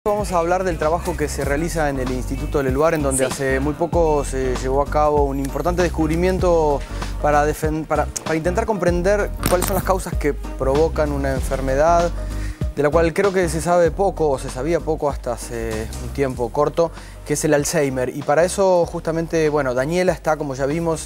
Vamos a hablar del trabajo que se realiza en el Instituto Leluar, en donde hace muy poco se llevó a cabo un importante descubrimiento para intentar comprender cuáles son las causas que provocan una enfermedad, de la cual creo que se sabe poco, o se sabía poco hasta hace un tiempo corto, que es el Alzheimer. Y para eso justamente, bueno, Daniela está, como ya vimos,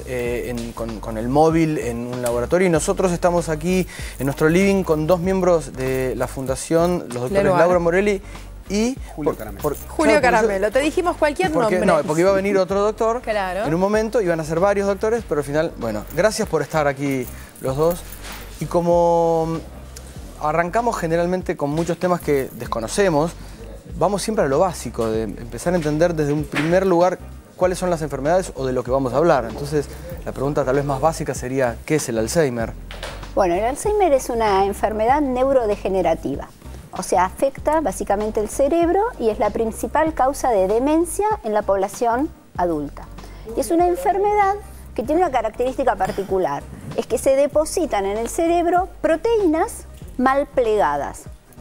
con el móvil en un laboratorio, y nosotros estamos aquí en nuestro living con dos miembros de la fundación, los doctores Leluar. Laura Morelli y Julio Caramelo. Julio Caramelo, te dijimos cualquier nombre. No, porque iba a venir otro doctor. Claro. En un momento iban a ser varios doctores, pero al final, bueno, gracias por estar aquí los dos. Y como arrancamos generalmente con muchos temas que desconocemos, vamos siempre a lo básico, de empezar a entender desde un primer lugar cuáles son las enfermedades o de lo que vamos a hablar. Entonces, la pregunta tal vez más básica sería, ¿qué es el Alzheimer? Bueno, el Alzheimer es una enfermedad neurodegenerativa. O sea, afecta básicamente el cerebro y es la principal causa de demencia en la población adulta. Y es una enfermedad que tiene una característica particular, es que se depositan en el cerebro proteínas mal plegadas.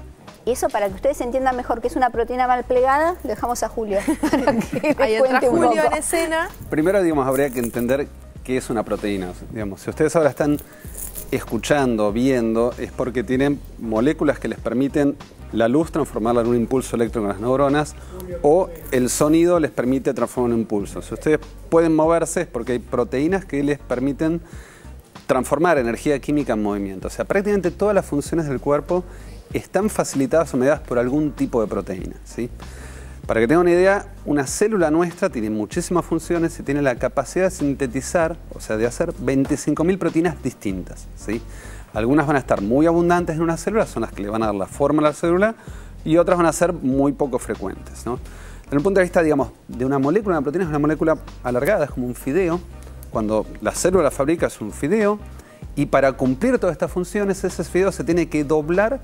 Y eso, para que ustedes entiendan mejor qué es una proteína mal plegada, lo dejamos a Julio para que Ahí les entra cuente un Julio poco. en escena. Primero, habría que entender qué es una proteína. Digamos, si ustedes ahora están escuchando, viendo, es porque tienen moléculas que les permiten la luz transformarla en un impulso eléctrico en las neuronas, o el sonido les permite transformar en un impulso. Si ustedes pueden moverse es porque hay proteínas que les permiten transformar energía química en movimiento. O sea, prácticamente todas las funciones del cuerpo están facilitadas o mediadas por algún tipo de proteína, ¿sí? Para que tengan una idea, una célula nuestra tiene muchísimas funciones y tiene la capacidad de sintetizar, o sea, de hacer 25.000 proteínas distintas, ¿sí? Algunas van a estar muy abundantes en una célula, son las que le van a dar la forma a la célula, y otras van a ser muy poco frecuentes, ¿no? Desde el punto de vista, digamos, de una molécula, una proteína es una molécula alargada, es como un fideo. Cuando la célula la fabrica es un fideo, y para cumplir todas estas funciones, ese fideo se tiene que doblar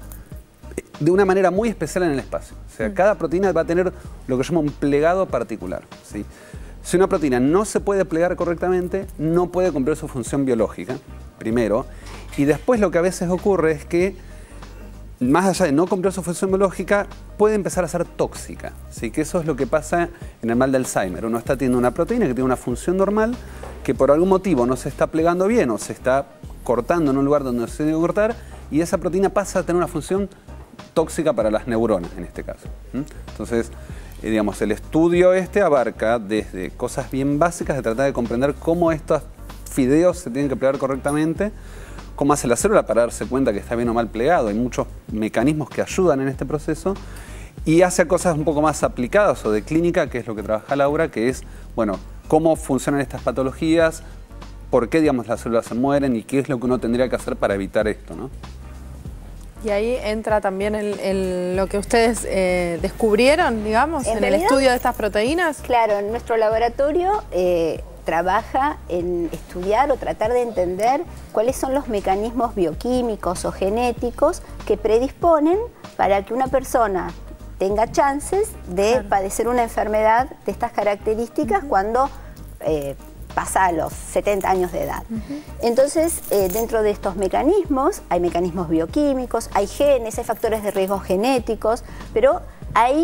de una manera muy especial en el espacio. O sea, cada proteína va a tener lo que se llama un plegado particular, ¿sí? Si una proteína no se puede plegar correctamente, no puede cumplir su función biológica, primero. Y después lo que a veces ocurre es que, más allá de no cumplir su función biológica, puede empezar a ser tóxica, ¿sí? Que eso es lo que pasa en el mal de Alzheimer. Uno está teniendo una proteína que tiene una función normal, que por algún motivo no se está plegando bien o se está cortando en un lugar donde no se tiene que cortar, y esa proteína pasa a tener una función tóxica para las neuronas, en este caso. Entonces, digamos, el estudio abarca desde cosas bien básicas de tratar de comprender cómo estos fideos se tienen que plegar correctamente, cómo hace la célula para darse cuenta que está bien o mal plegado. Hay muchos mecanismos que ayudan en este proceso, y hace cosas un poco más aplicadas o de clínica, que es lo que trabaja Laura, que es, bueno, cómo funcionan estas patologías, por qué, digamos, las células se mueren y qué es lo que uno tendría que hacer para evitar esto, ¿no? Y ahí entra también lo que ustedes descubrieron, digamos, en el estudio de estas proteínas. Claro, en nuestro laboratorio trabaja en estudiar o tratar de entender cuáles son los mecanismos bioquímicos o genéticos que predisponen para que una persona tenga chances de padecer una enfermedad de estas características cuando pasa a los 70 años de edad. Entonces, dentro de estos mecanismos, hay mecanismos bioquímicos, hay genes, hay factores de riesgo genéticos, pero hay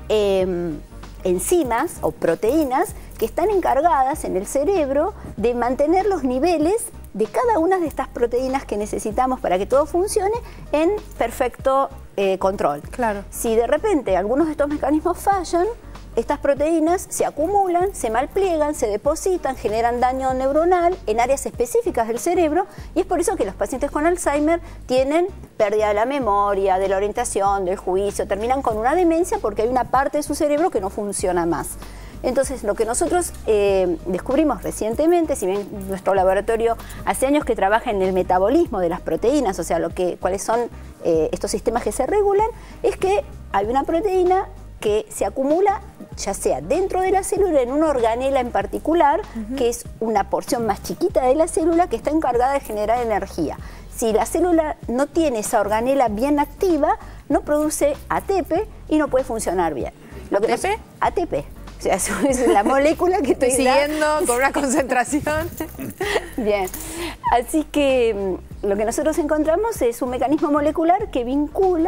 enzimas o proteínas que están encargadas en el cerebro de mantener los niveles de cada una de estas proteínas que necesitamos para que todo funcione en perfecto control. Claro. Si de repente algunos de estos mecanismos fallan, estas proteínas se acumulan, se malpliegan, se depositan, generan daño neuronal en áreas específicas del cerebro, y es por eso que los pacientes con Alzheimer tienen pérdida de la memoria, de la orientación, del juicio, terminan con una demencia porque hay una parte de su cerebro que no funciona más. Entonces, lo que nosotros descubrimos recientemente, si bien nuestro laboratorio hace años que trabaja en el metabolismo de las proteínas, o sea, cuáles son estos sistemas que se regulan, es que hay una proteína que se acumula ya sea dentro de la célula, en una organela en particular, que es una porción más chiquita de la célula que está encargada de generar energía. Si la célula no tiene esa organela bien activa, no produce ATP y no puede funcionar bien. ¿ATP? ATP. O sea, es la molécula que estoy siguiendo con una concentración. Bien. Así que lo que nosotros encontramos es un mecanismo molecular que vincula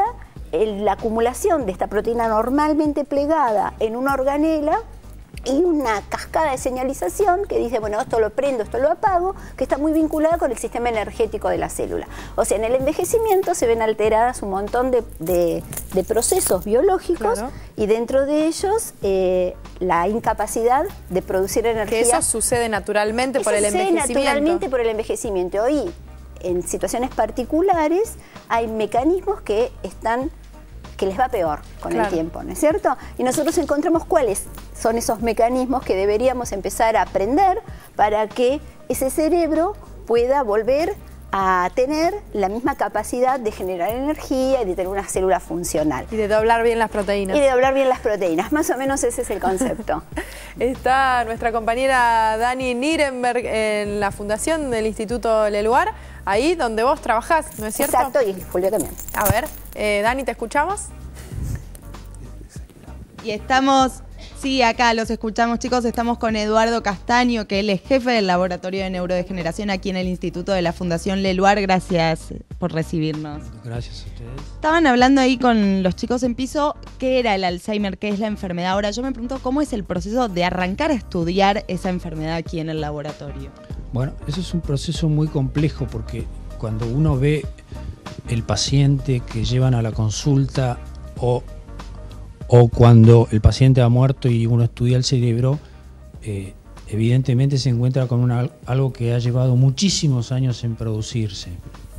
la acumulación de esta proteína normalmente plegada en una organela y una cascada de señalización que dice, bueno, esto lo prendo, esto lo apago, que está muy vinculada con el sistema energético de la célula. O sea, en el envejecimiento se ven alteradas un montón de procesos biológicos, claro, y dentro de ellos la incapacidad de producir energía. Que eso sucede naturalmente por el envejecimiento. Sucede naturalmente por el envejecimiento. Y en situaciones particulares hay mecanismos que les va peor con, claro, el tiempo, ¿no es cierto? Y nosotros encontramos cuáles son esos mecanismos que deberíamos empezar a aprender para que ese cerebro pueda volver a tener la misma capacidad de generar energía y de tener una célula funcional. Y de doblar bien las proteínas. Y de doblar bien las proteínas, más o menos ese es el concepto. Está nuestra compañera Dani Nirenberg en la fundación del Instituto Leluar, ahí donde vos trabajás, ¿no es cierto? Exacto, y Julio también. A ver, Dani, ¿te escuchamos? Y estamos, sí, acá los escuchamos, chicos, estamos con Eduardo Castaño, que él es jefe del Laboratorio de Neurodegeneración aquí en el Instituto de la Fundación Leluar. Gracias por recibirnos. Gracias a ustedes. Estaban hablando ahí con los chicos en piso, ¿qué era el Alzheimer? ¿Qué es la enfermedad? Ahora yo me pregunto, ¿cómo es el proceso de arrancar a estudiar esa enfermedad aquí en el laboratorio? Bueno, eso es un proceso muy complejo porque cuando uno ve el paciente que llevan a la consulta o cuando el paciente ha muerto y uno estudia el cerebro, evidentemente se encuentra con algo que ha llevado muchísimos años en producirse.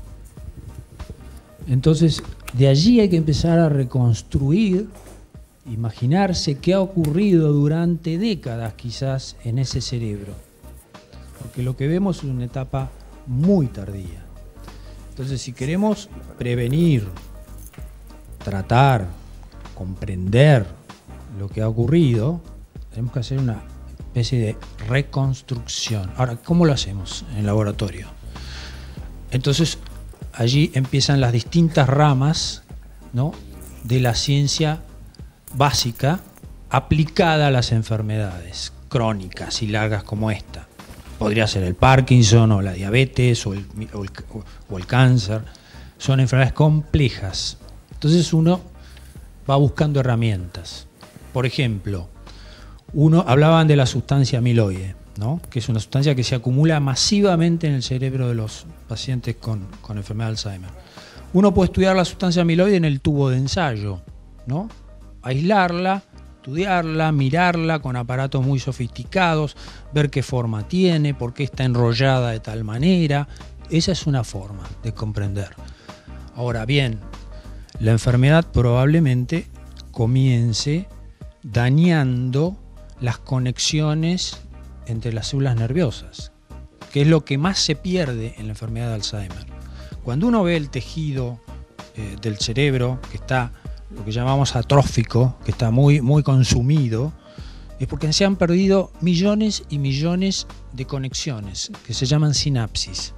Entonces, de allí hay que empezar a reconstruir, imaginarse qué ha ocurrido durante décadas quizás en ese cerebro. Porque lo que vemos es una etapa muy tardía. Entonces, si queremos prevenir, tratar, comprender lo que ha ocurrido, tenemos que hacer una especie de reconstrucción. Ahora, ¿cómo lo hacemos en el laboratorio? Entonces, allí empiezan las distintas ramas, ¿no?, de la ciencia básica aplicada a las enfermedades crónicas y largas como esta. Podría ser el Parkinson o la diabetes o el cáncer. Son enfermedades complejas. Entonces uno va buscando herramientas. Por ejemplo, hablaban de la sustancia amiloide, ¿no?, que es una sustancia que se acumula masivamente en el cerebro de los pacientes con enfermedad de Alzheimer. Uno puede estudiar la sustancia amiloide en el tubo de ensayo, ¿no?, aislarla, estudiarla, mirarla con aparatos muy sofisticados, ver qué forma tiene, por qué está enrollada de tal manera. Esa es una forma de comprender. Ahora bien, la enfermedad probablemente comience dañando las conexiones entre las células nerviosas, que es lo que más se pierde en la enfermedad de Alzheimer. Cuando uno ve el tejido del cerebro que está, lo que llamamos atrófico, que está muy, muy consumido, es porque se han perdido millones y millones de conexiones, que se llaman sinapsis.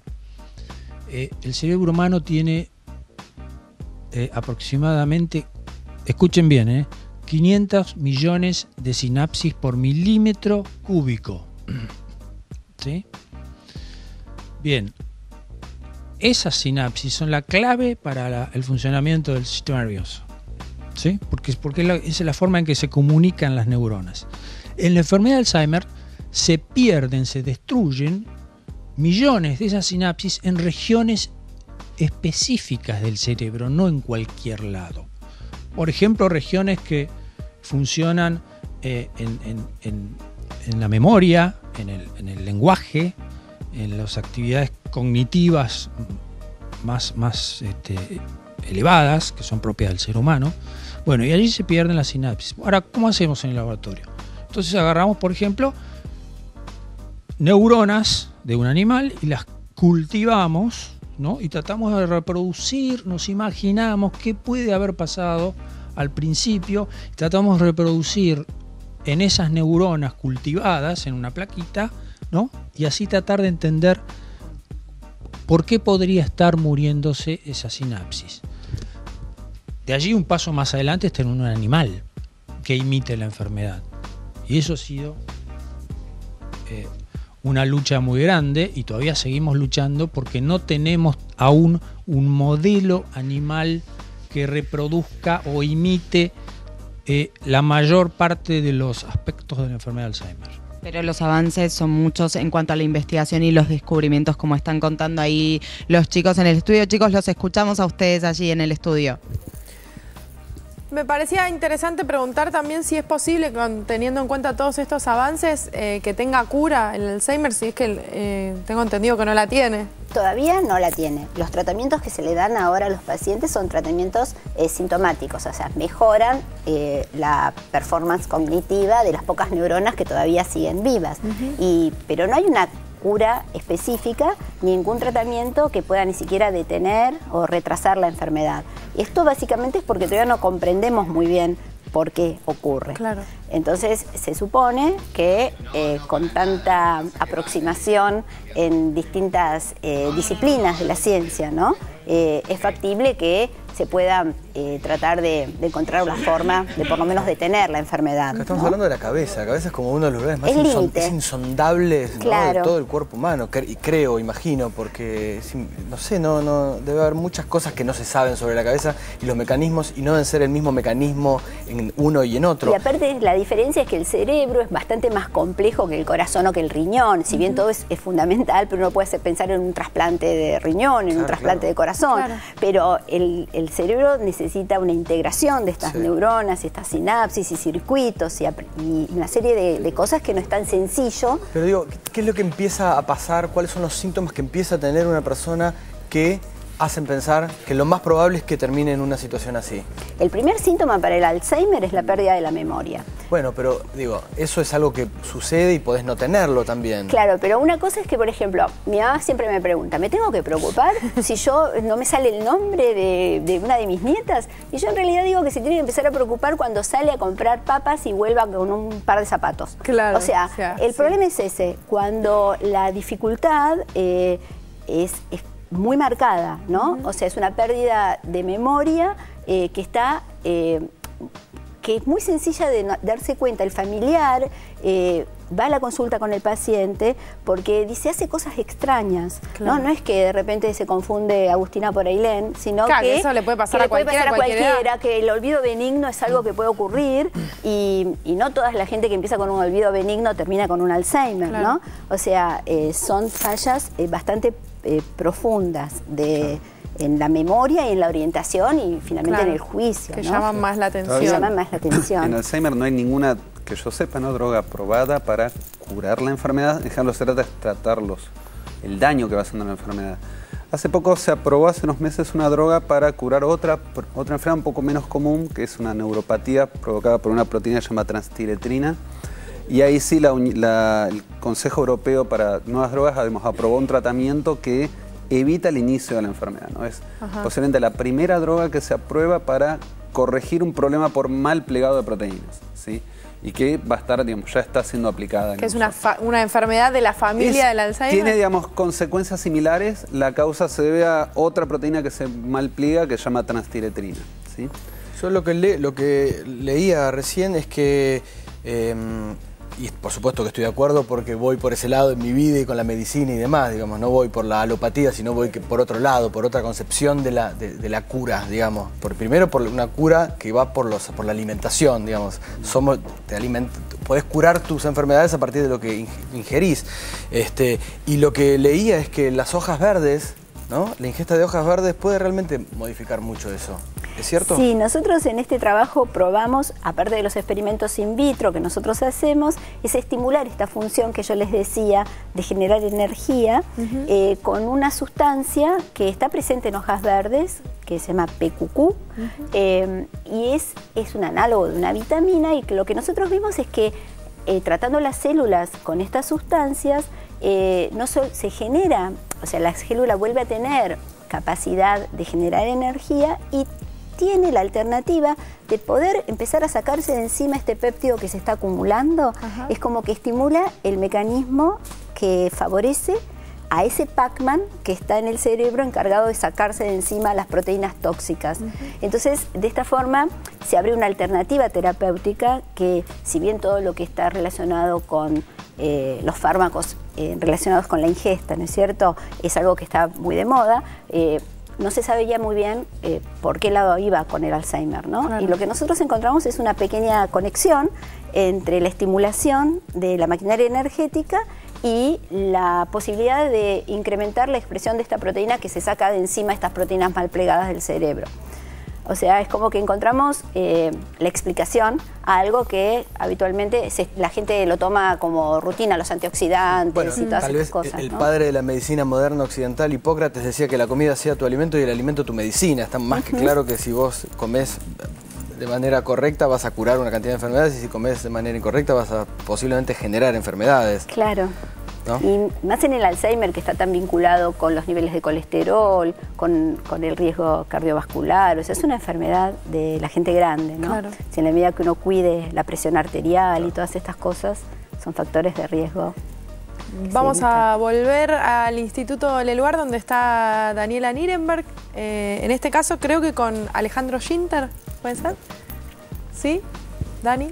El cerebro humano tiene aproximadamente, escuchen bien, 500 millones de sinapsis por milímetro cúbico. ¿Sí? Bien, esas sinapsis son la clave para el funcionamiento del sistema nervioso. ¿Sí? Porque es la forma en que se comunican las neuronas. En la enfermedad de Alzheimer se pierden, se destruyen millones de esas sinapsis en regiones específicas del cerebro, no en cualquier lado. Por ejemplo, regiones que funcionan en la memoria, en el lenguaje, en las actividades cognitivas más elevadas, que son propias del ser humano. Bueno, y allí se pierden las sinapsis. Ahora, ¿cómo hacemos en el laboratorio? Entonces agarramos, por ejemplo, neuronas de un animal y las cultivamos, ¿no?, y tratamos de reproducir, nos imaginamos qué puede haber pasado al principio, y tratamos de reproducir en esas neuronas cultivadas en una plaquita, ¿no?, y así tratar de entender por qué podría estar muriéndose esa sinapsis. De allí un paso más adelante es tener un animal que imite la enfermedad. Y eso ha sido una lucha muy grande, y todavía seguimos luchando porque no tenemos aún un modelo animal que reproduzca o imite la mayor parte de los aspectos de la enfermedad de Alzheimer. Pero los avances son muchos en cuanto a la investigación y los descubrimientos, como están contando ahí los chicos en el estudio. Chicos, los escuchamos a ustedes allí en el estudio. Me parecía interesante preguntar también si es posible, teniendo en cuenta todos estos avances, que tenga cura el Alzheimer, si es que tengo entendido que no la tiene. Todavía no la tiene. Los tratamientos que se le dan ahora a los pacientes son tratamientos sintomáticos, o sea, mejoran la performance cognitiva de las pocas neuronas que todavía siguen vivas. Pero no hay una cura específica, ningún tratamiento que pueda ni siquiera detener o retrasar la enfermedad. Esto básicamente es porque todavía no comprendemos muy bien por qué ocurre. Claro. Entonces se supone que con tanta aproximación en distintas disciplinas de la ciencia, ¿no? Es factible que se pueda tratar de encontrar una forma de por lo menos detener la enfermedad. Acá estamos ¿no? hablando de la cabeza. La cabeza es como uno de los lugares más insondables, claro, ¿no? De todo el cuerpo humano. Y creo, imagino, porque no sé, no debe haber muchas cosas que no se saben sobre la cabeza y los mecanismos, y no deben ser el mismo mecanismo en uno y en otro. Y aparte la diferencia es que el cerebro es bastante más complejo que el corazón o que el riñón. Si bien todo es fundamental, pero uno puede pensar en un trasplante de riñón, en un trasplante de corazón. Claro. Pero el cerebro necesita una integración de estas neuronas y estas sinapsis y circuitos y una serie de cosas que no es tan sencillo. Pero digo, ¿qué es lo que empieza a pasar? ¿Cuáles son los síntomas que empieza a tener una persona que hacen pensar que lo más probable es que termine en una situación así? El primer síntoma para el Alzheimer es la pérdida de la memoria. Bueno, pero digo, eso es algo que sucede y podés no tenerlo también. Claro, pero una cosa es que, por ejemplo, mi mamá siempre me pregunta, ¿me tengo que preocupar si yo no me sale el nombre de una de mis nietas? Y yo en realidad digo que se tiene que empezar a preocupar cuando sale a comprar papas y vuelva con un par de zapatos. Claro. O sea, el problema es ese, cuando la dificultad es muy marcada, ¿no? O sea, es una pérdida de memoria que está... que es muy sencilla de darse cuenta. El familiar va a la consulta con el paciente porque dice, hace cosas extrañas, ¿no? No es que de repente se confunde Agustina por Ailén, sino que eso le puede pasar a cualquiera, que el olvido benigno es algo que puede ocurrir y no toda la gente que empieza con un olvido benigno termina con un Alzheimer, ¿no? O sea, son fallas bastante profundas en la memoria y en la orientación y finalmente en el juicio, que ¿no? llaman más la atención. Que llaman más la atención. En Alzheimer no hay ninguna, que yo sepa, no droga aprobada para curar la enfermedad. En general, se trata de tratar el daño que va haciendo la enfermedad. Hace poco se aprobó, hace unos meses, una droga para curar otra enfermedad un poco menos común, que es una neuropatía provocada por una proteína que se llama transtiretrina. Y ahí sí el Consejo Europeo para Nuevas Drogas aprobó un tratamiento que evita el inicio de la enfermedad, ¿no? Es posiblemente la primera droga que se aprueba para corregir un problema por mal plegado de proteínas, ¿sí? Y que va a estar, digamos, ya está siendo aplicada. Que es una enfermedad de la familia del Alzheimer. Tiene, digamos, consecuencias similares. La causa se debe a otra proteína que se malpliega que se llama transtiretrina, ¿sí? Yo lo que leía recién es que... y por supuesto que estoy de acuerdo porque voy por ese lado en mi vida y con la medicina y demás, digamos, no voy por la alopatía, sino voy por otro lado, por otra concepción de la cura, digamos. Primero por una cura que va por la alimentación, digamos. Podés curar tus enfermedades a partir de lo que ingerís. Y lo que leía es que las hojas verdes, ¿no? La ingesta de hojas verdes puede realmente modificar mucho eso. ¿Es cierto? Sí, nosotros en este trabajo probamos, aparte de los experimentos in vitro que nosotros hacemos, es estimular esta función que yo les decía de generar energía con una sustancia que está presente en hojas verdes, que se llama PQQ, y es un análogo de una vitamina, y que lo que nosotros vimos es que tratando las células con estas sustancias, no solo se genera, o sea, la célula vuelve a tener capacidad de generar energía y tiene la alternativa de poder empezar a sacarse de encima este péptido que se está acumulando. Es como que estimula el mecanismo que favorece a ese Pac-Man que está en el cerebro encargado de sacarse de encima las proteínas tóxicas. Entonces, de esta forma se abre una alternativa terapéutica que, si bien todo lo que está relacionado con los fármacos relacionados con la ingesta, ¿no es cierto?, es algo que está muy de moda, no se sabía muy bien por qué lado iba con el Alzheimer, ¿no? Claro. Y lo que nosotros encontramos es una pequeña conexión entre la estimulación de la maquinaria energética y la posibilidad de incrementar la expresión de esta proteína que se saca de encima estas proteínas mal plegadas del cerebro. O sea, es como que encontramos la explicación a algo que habitualmente la gente lo toma como rutina, los antioxidantes y todas tal estas vez cosas, el ¿no? padre de la medicina moderna occidental, Hipócrates, decía que la comida sea tu alimento y el alimento tu medicina. Está más que claro que si vos comés de manera correcta vas a curar una cantidad de enfermedades y si comés de manera incorrecta vas a posiblemente generar enfermedades. Claro. ¿No? Y más en el Alzheimer, que está tan vinculado con los niveles de colesterol, con el riesgo cardiovascular. O sea, es una enfermedad de la gente grande, ¿no? Claro. Si en la medida que uno cuide la presión arterial y todas estas cosas, son factores de riesgo. Vamos a volver al Instituto Leluar, donde está Daniela Nirenberg. En este caso, creo que con Alejandro Schinter, ¿puede ser? ¿Sí? ¿Dani?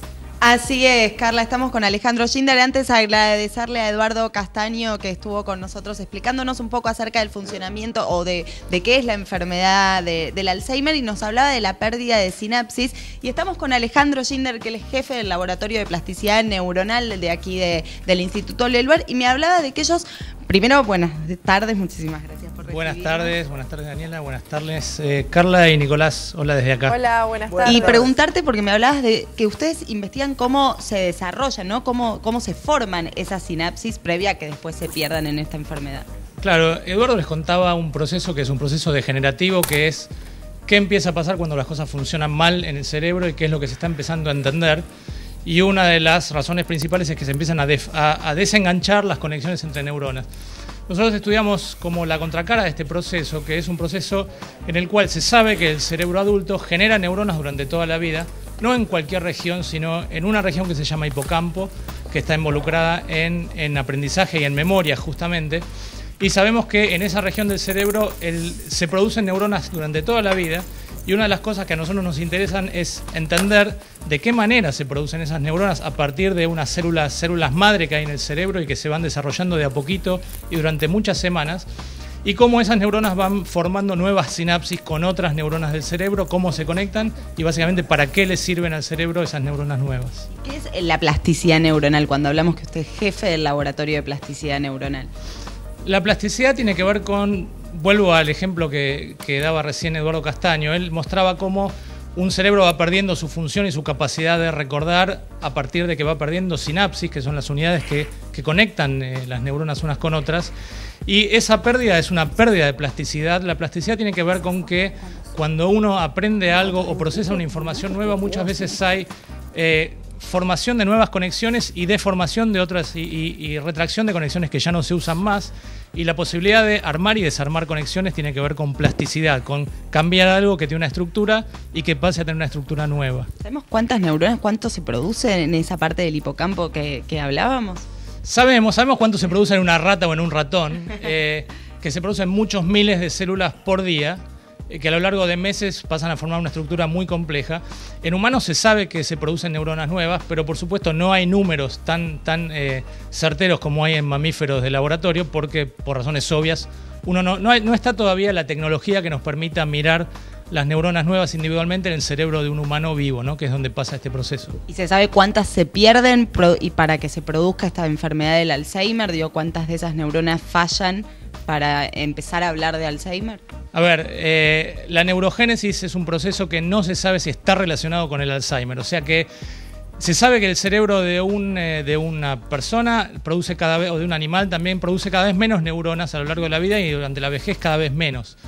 Así es, Carla, estamos con Alejandro Schinter. Antes agradecerle a Eduardo Castaño que estuvo con nosotros explicándonos un poco acerca del funcionamiento o de qué es la enfermedad del Alzheimer y nos hablaba de la pérdida de sinapsis. Y estamos con Alejandro Schinter, que él es jefe del Laboratorio de Plasticidad Neuronal de aquí del Instituto Leluar, y me hablaba de que ellos, primero, buenas tardes, muchísimas gracias por recibirnos. Buenas tardes Daniela, buenas tardes Carla y Nicolás, hola desde acá. Hola, buenas tardes. Y preguntarte, porque me hablabas de que ustedes investigan cómo se desarrollan, ¿no? Cómo se forman esas sinapsis previa a que después se pierdan en esta enfermedad. Claro, Eduardo les contaba un proceso que es un proceso degenerativo, que es qué empieza a pasar cuando las cosas funcionan mal en el cerebro y qué es lo que se está empezando a entender. Y una de las razones principales es que se empiezan a desenganchar las conexiones entre neuronas. Nosotros estudiamos como la contracara de este proceso, que es un proceso en el cual se sabe que el cerebro adulto genera neuronas durante toda la vida, no en cualquier región, sino en una región que se llama hipocampo, que está involucrada en aprendizaje y en memoria justamente. Y sabemos que en esa región del cerebro se producen neuronas durante toda la vida. Y una de las cosas que a nosotros nos interesan es entender de qué manera se producen esas neuronas a partir de unas células madre que hay en el cerebro y que se van desarrollando de a poquito y durante muchas semanas, y cómo esas neuronas van formando nuevas sinapsis con otras neuronas del cerebro, cómo se conectan y básicamente para qué les sirven al cerebro esas neuronas nuevas. ¿Qué es la plasticidad neuronal cuando hablamos que usted es jefe del Laboratorio de Plasticidad Neuronal? La plasticidad tiene que ver con, vuelvo al ejemplo que daba recién Eduardo Castaño, él mostraba cómo un cerebro va perdiendo su función y su capacidad de recordar a partir de que va perdiendo sinapsis, que son las unidades que conectan las neuronas unas con otras, y esa pérdida es una pérdida de plasticidad. La plasticidad tiene que ver con que cuando uno aprende algo o procesa una información nueva, muchas veces hay formación de nuevas conexiones y deformación de otras y retracción de conexiones que ya no se usan más, y la posibilidad de armar y desarmar conexiones tiene que ver con plasticidad, con cambiar algo que tiene una estructura y que pase a tener una estructura nueva. ¿Sabemos cuántas neuronas, cuánto se produce en esa parte del hipocampo que hablábamos? Sabemos cuánto se produce en una rata o en un ratón, que se producen muchos miles de células por día, que a lo largo de meses pasan a formar una estructura muy compleja. En humanos se sabe que se producen neuronas nuevas, pero por supuesto no hay números tan certeros como hay en mamíferos de laboratorio, porque por razones obvias no está todavía la tecnología que nos permita mirar las neuronas nuevas individualmente en el cerebro de un humano vivo, ¿no? Que es donde pasa este proceso. ¿Y se sabe cuántas se pierden y para que se produzca esta enfermedad del Alzheimer? Digo, ¿cuántas de esas neuronas fallan para empezar a hablar de Alzheimer? A ver, la neurogénesis es un proceso que no se sabe si está relacionado con el Alzheimer. O sea que se sabe que el cerebro de una persona produce cada vez, o de un animal también, produce cada vez menos neuronas a lo largo de la vida y durante la vejez cada vez menos.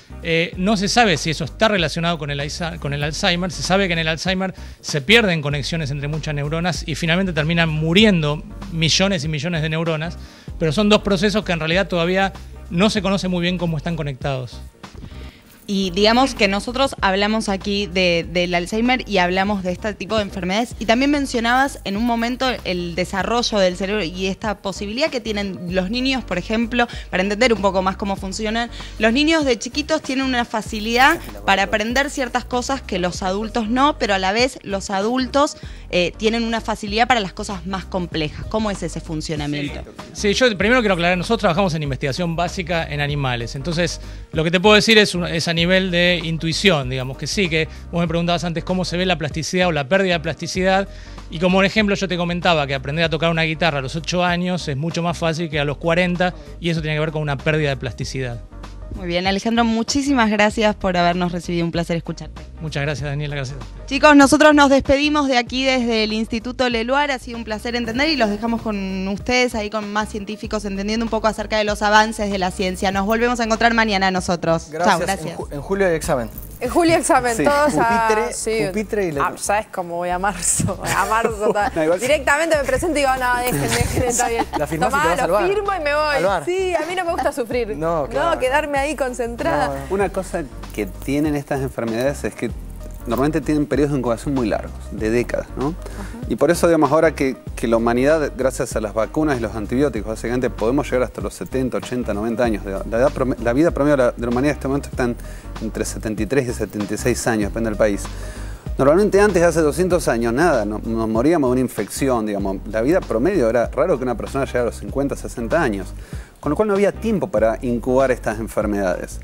No se sabe si eso está relacionado con el Alzheimer. Se sabe que en el Alzheimer se pierden conexiones entre muchas neuronas y finalmente terminan muriendo millones y millones de neuronas, pero son dos procesos que en realidad todavía no se conoce muy bien cómo están conectados. Y digamos que nosotros hablamos aquí del Alzheimer y hablamos de este tipo de enfermedades. Y también mencionabas en un momento el desarrollo del cerebro y esta posibilidad que tienen los niños, por ejemplo, para entender un poco más cómo funcionan. Los niños de chiquitos tienen una facilidad para aprender ciertas cosas que los adultos no, pero a la vez los adultos tienen una facilidad para las cosas más complejas. ¿Cómo es ese funcionamiento? Sí, yo primero quiero aclarar, nosotros trabajamos en investigación básica en animales. Entonces, lo que te puedo decir es a nivel de intuición, digamos, que sí, que vos me preguntabas antes cómo se ve la plasticidad o la pérdida de plasticidad, y como un ejemplo yo te comentaba que aprender a tocar una guitarra a los 8 años es mucho más fácil que a los 40, y eso tiene que ver con una pérdida de plasticidad. Muy bien, Alejandro, muchísimas gracias por habernos recibido, un placer escucharte. Muchas gracias, Daniela, gracias. Chicos, nosotros nos despedimos de aquí desde el Instituto Leluar, ha sido un placer entender y los dejamos con ustedes ahí con más científicos entendiendo un poco acerca de los avances de la ciencia. Nos volvemos a encontrar mañana nosotros. Gracias. Chao, gracias. En julio hay examen. En julio examen, Sí. todos Pupitre y Leluar. ¿sabes cómo voy a marzo? A marzo. No, igual- Directamente me presento y digo, no, dejen, está bien. La firmás y te Tomá, vas al lo bar. firmo y me voy. Al bar. Sí, a mí no me gusta sufrir. No, claro. Quedarme ahí concentrada. No. Una cosa que tienen estas enfermedades es que normalmente tienen periodos de incubación muy largos, de décadas, ¿no? Y por eso, digamos, ahora que la humanidad, gracias a las vacunas y los antibióticos, básicamente podemos llegar hasta los 70, 80, 90 años. La vida promedio de la humanidad en este momento está entre 73 y 76 años, depende del país. Normalmente antes, hace 200 años, nada, nos moríamos de una infección, digamos. La vida promedio era raro que una persona llegara a los 50, 60 años, con lo cual no había tiempo para incubar estas enfermedades.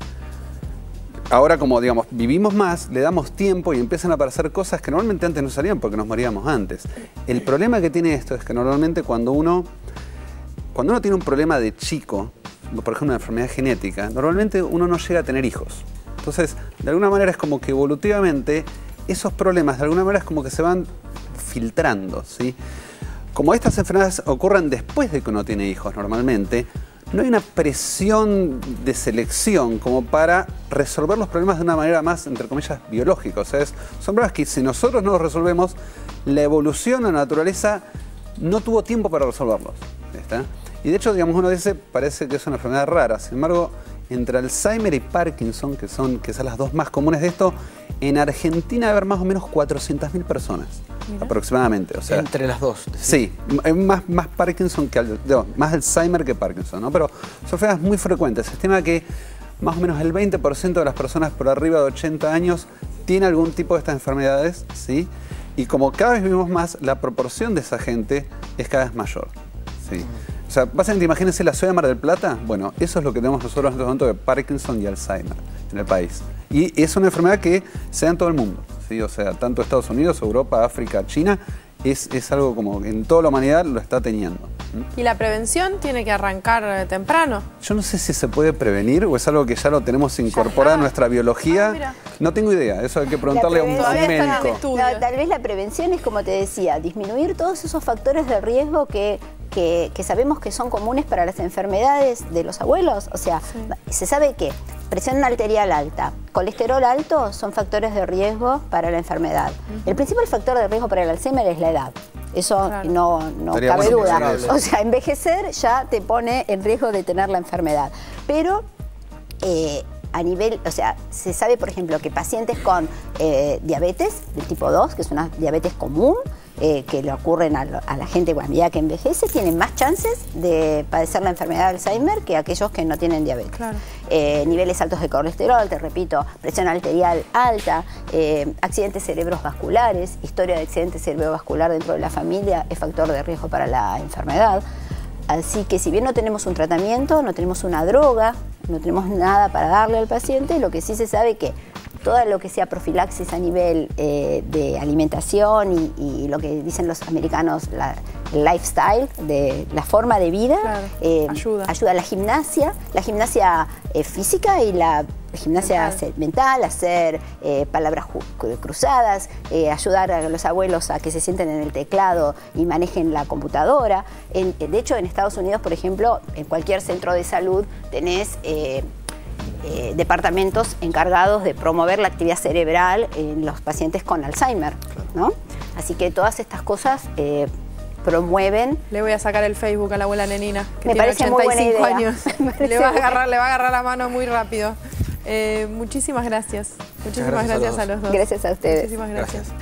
Ahora, como digamos, vivimos más, le damos tiempo y empiezan a aparecer cosas que normalmente antes no salían porque nos moríamos antes. El problema que tiene esto es que normalmente cuando uno tiene un problema de chico, por ejemplo una enfermedad genética, normalmente uno no llega a tener hijos. Entonces, de alguna manera es como que evolutivamente esos problemas de alguna manera es como que se van filtrando, ¿sí? Como estas enfermedades ocurren después de que uno tiene hijos normalmente, no hay una presión de selección como para resolver los problemas de una manera más, entre comillas, biológica. O sea, son problemas que si nosotros no los resolvemos, la evolución, la naturaleza, no tuvo tiempo para resolverlos. ¿Está? Y de hecho, digamos, uno dice, parece que es una enfermedad rara. Sin embargo, entre Alzheimer y Parkinson, que son las dos más comunes de esto, en Argentina debe haber más o menos 400.000 personas. Mira. Aproximadamente. O sea, entre las dos. Sí, más Parkinson que más Alzheimer que Parkinson, ¿no? Pero son enfermedades muy frecuentes. Se estima que más o menos el 20% de las personas por arriba de 80 años tiene algún tipo de estas enfermedades, ¿sí? Y como cada vez vivimos más, la proporción de esa gente es cada vez mayor, ¿sí? O sea, básicamente imagínense la ciudad de Mar del Plata. Bueno, eso es lo que tenemos nosotros en este momento de Parkinson y Alzheimer en el país. Y es una enfermedad que se da en todo el mundo, ¿sí? O sea, tanto Estados Unidos, Europa, África, China, es algo como que en toda la humanidad lo está teniendo. ¿Y la prevención tiene que arrancar temprano? Yo no sé si se puede prevenir o es algo que ya lo tenemos incorporado en nuestra biología. No tengo idea, eso hay que preguntarle a un médico. No, tal vez la prevención es, como te decía, disminuir todos esos factores de riesgo que sabemos que son comunes para las enfermedades de los abuelos. O sea, se sabe que presión arterial alta, colesterol alto son factores de riesgo para la enfermedad. El principal factor de riesgo para el Alzheimer es la edad. Eso no cabe duda. O sea, envejecer ya te pone en riesgo de tener la enfermedad. Pero a nivel, o sea, se sabe, por ejemplo, que pacientes con diabetes del tipo 2, que es una diabetes común, que le ocurren a la gente a medida que envejece, tienen más chances de padecer la enfermedad de Alzheimer que aquellos que no tienen diabetes. Claro. Niveles altos de colesterol, te repito, presión arterial alta, accidentes cerebrovasculares, historia de accidente cerebrovascular dentro de la familia es factor de riesgo para la enfermedad. Así que si bien no tenemos un tratamiento, no tenemos una droga, no tenemos nada para darle al paciente, lo que sí se sabe que todo lo que sea profilaxis a nivel de alimentación y lo que dicen los americanos, el lifestyle, de la forma de vida, ayuda a la gimnasia física y la gimnasia mental, hacer palabras cruzadas, ayudar a los abuelos a que se sienten en el teclado y manejen la computadora. De hecho, en Estados Unidos, por ejemplo, en cualquier centro de salud tenés departamentos encargados de promover la actividad cerebral en los pacientes con Alzheimer, ¿no? Así que todas estas cosas promueven. Le voy a sacar el Facebook a la abuela Nenina, que me tiene parece 85 muy buena idea. años. Le va a agarrar la mano muy rápido. Muchísimas gracias. Muchísimas gracias a los dos. Gracias a ustedes. Muchísimas gracias.